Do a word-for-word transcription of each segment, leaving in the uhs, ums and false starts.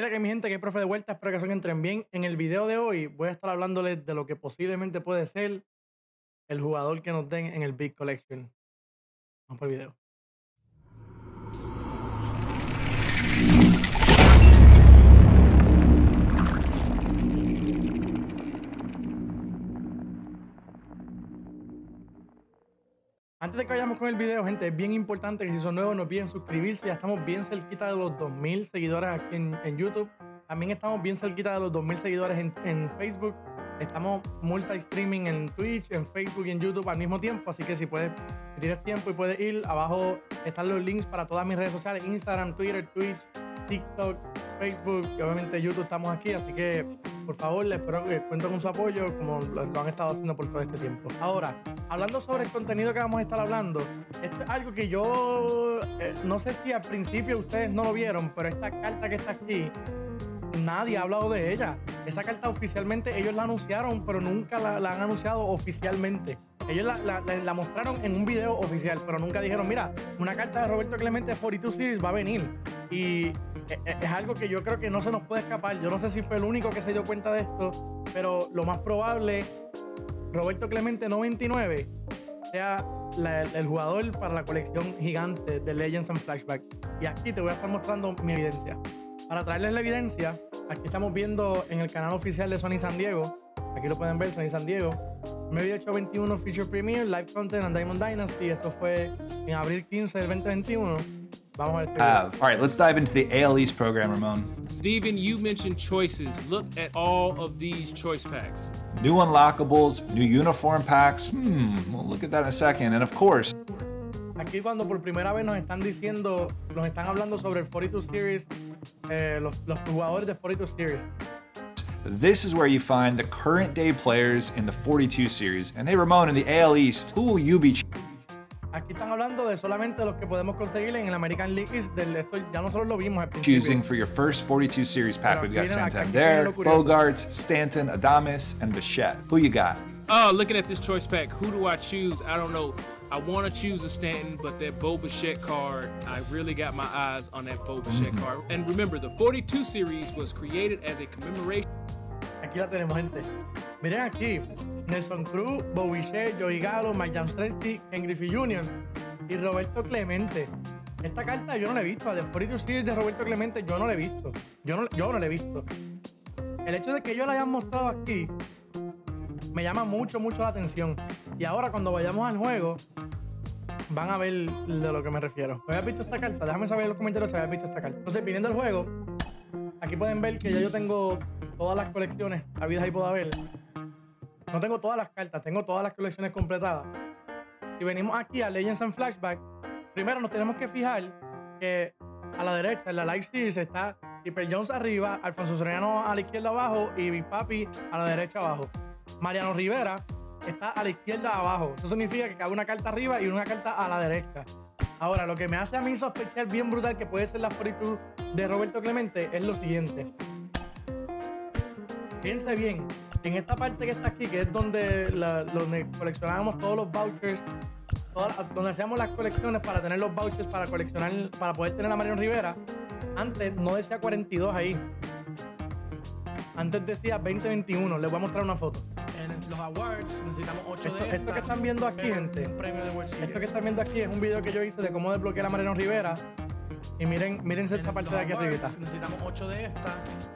Quiero que mi gente, que es profe de vuelta, espero que se entren bien. En el video de hoy voy a estar hablándoles de lo que posiblemente puede ser el jugador que nos den en el Big Collection. Vamos por el video. Antes de que vayamos con el video, gente, es bien importante que si son nuevos no olviden suscribirse. Ya estamos bien cerquita de los dos mil seguidores aquí en, en YouTube. También estamos bien cerquita de los dos mil seguidores en, en Facebook. Estamos multi-streaming en Twitch, en Facebook y en YouTube al mismo tiempo. Así que si puedes, si tienes tiempo y puedes ir, abajo están los links para todas mis redes sociales: Instagram, Twitter, Twitch, TikTok, Facebook y obviamente YouTube. Estamos aquí, así que por favor les espero que cuenten con su apoyo como lo, lo han estado haciendo por todo este tiempo. Ahora, hablando sobre el contenido que vamos a estar hablando, esto es algo que yo eh, no sé si al principio ustedes no lo vieron, pero esta carta que está aquí, nadie ha hablado de ella. Esa carta oficialmente ellos la anunciaron, pero nunca la, la han anunciado oficialmente. Ellos la, la, la, la mostraron en un video oficial, pero nunca dijeron, mira, una carta de Roberto Clemente cuarenta y dos Series va a venir. Y es, es algo que yo creo que no se nos puede escapar. Yo no sé si fue el único que se dio cuenta de esto, pero lo más probable, Roberto Clemente noventa y nueve sea la, el jugador para la colección gigante de Legends and Flashback. Y aquí te voy a estar mostrando mi evidencia. Para traerles la evidencia, aquí estamos viendo en el canal oficial de Sony San Diego. Aquí lo pueden ver, Sony San Diego. Medio ocho veintiuno Feature Premiere, Live Content and Diamond Dynasty. Eso fue en abril quince del veinte veintiuno. Vamos a ver este Uh, all right, let's dive into the A L East program, Ramon. Steven, you mentioned choices. Look at all of these choice packs. New unlockables, new uniform packs. Hmm, we'll look at that in a second. And of course, aquí cuando por primera vez nos están diciendo, nos están hablando sobre el cuarenta y dos Series, eh, los, los jugadores de cuarenta y dos Series. this is where you find the current day players in the forty-two series. And hey, Ramon, in the A L East, who will you be ch- Aquí están hablando de solamente los que podemos conseguir en el American League East. Del, esto ya nosotros lo vimos al principio. choosing for your first forty-two series pack? Pero We've got aquí viene- aquí viene Santander, lo curioso. Bogarts, Stanton, Adames, and Bichette. Who you got? Oh, looking at this choice pack, who do I choose? I don't know. I want to choose a Stanton, but that Bo Bichette card, I really got my eyes on that Bo Bichette card. And remember, the forty-two series was created as a commemoration. Aquí la tenemos, gente. Miren aquí, Nelson Cruz, Bobichet, Joey Gallo, Mike Jamstreski, Ken Griffey junior y Roberto Clemente. Esta carta yo no la he visto, la de cuarenta y dos Series de Roberto Clemente yo no la he visto. Yo no, yo no la he visto. El hecho de que ellos la hayan mostrado aquí me llama mucho, mucho la atención. Y ahora cuando vayamos al juego, van a ver de lo que me refiero. ¿Habías visto esta carta? Déjame saber en los comentarios si habías visto esta carta. Entonces, viniendo al juego, aquí pueden ver que ya yo tengo todas las colecciones habidas y por haber. No tengo todas las cartas, tengo todas las colecciones completadas. Si venimos aquí a Legends and Flashback, primero nos tenemos que fijar que a la derecha, en la Live Series, está Hyper Jones arriba, Alfonso Soriano a la izquierda abajo y Big Papi a la derecha abajo. Mariano Rivera está a la izquierda abajo. Eso significa que cabe una carta arriba y una carta a la derecha. Ahora, lo que me hace a mí sospechar bien brutal que puede ser la cuarenta y dos de Roberto Clemente es lo siguiente. Fíjense bien, en esta parte que está aquí, que es donde, la, donde coleccionábamos todos los vouchers, todas, donde hacíamos las colecciones para tener los vouchers para coleccionar, para poder tener a Mariano Rivera, antes no decía cuarenta y dos ahí. Antes decía veinte veintiuno. Les voy a mostrar una foto. En los awards necesitamos ocho Esto, de esto estas, que están viendo aquí, ver gente, un premio de World Series. esto que están viendo aquí es un video que yo hice de cómo desbloquear a Mariano Rivera. Y miren, mírense En esta parte los de aquí awards arribita. necesitamos ocho de estas.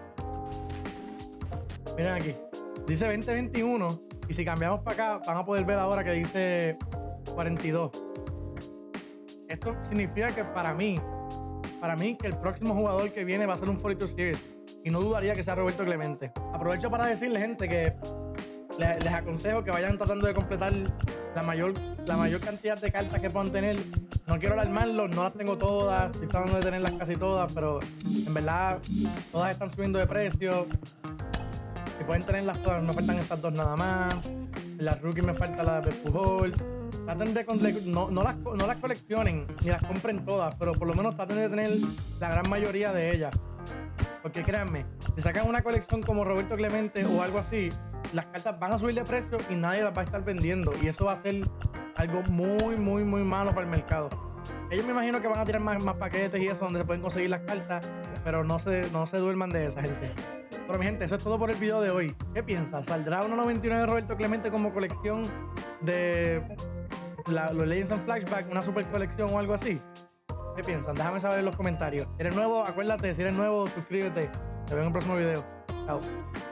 Miren aquí. Dice veinte veintiuno. Y si cambiamos para acá, van a poder ver ahora que dice cuarenta y dos. Esto significa que para mí, para mí, que el próximo jugador que viene va a ser un cuarenta y dos Series. Y no dudaría que sea Roberto Clemente. Aprovecho para decirle, gente, que les, les aconsejo que vayan tratando de completar la mayor, la mayor cantidad de cartas que puedan tener. No quiero alarmarlos, no las tengo todas. Estoy tratando de tenerlas casi todas, pero en verdad todas están subiendo de precio. Si pueden tenerlas todas, me faltan estas dos nada más. Las rookies me falta la de Pujol. Traten de, de no, no, las, no las coleccionen ni las compren todas, pero por lo menos traten de tener la gran mayoría de ellas. Porque créanme, si sacan una colección como Roberto Clemente o algo así, las cartas van a subir de precio y nadie las va a estar vendiendo. Y eso va a ser algo muy, muy, muy malo para el mercado. Ellos me imagino que van a tirar más, más paquetes y eso donde se pueden conseguir las cartas, pero no se, no se duerman de esa, gente. Pero mi gente, eso es todo por el video de hoy. ¿Qué piensas? ¿Saldrá uno noventa y nueve de Roberto Clemente como colección de la, los Legends and Flashback, una super colección o algo así? ¿Qué piensan? Déjame saber en los comentarios. Si eres nuevo, acuérdate, si eres nuevo, suscríbete. Te veo en el próximo video. Chao.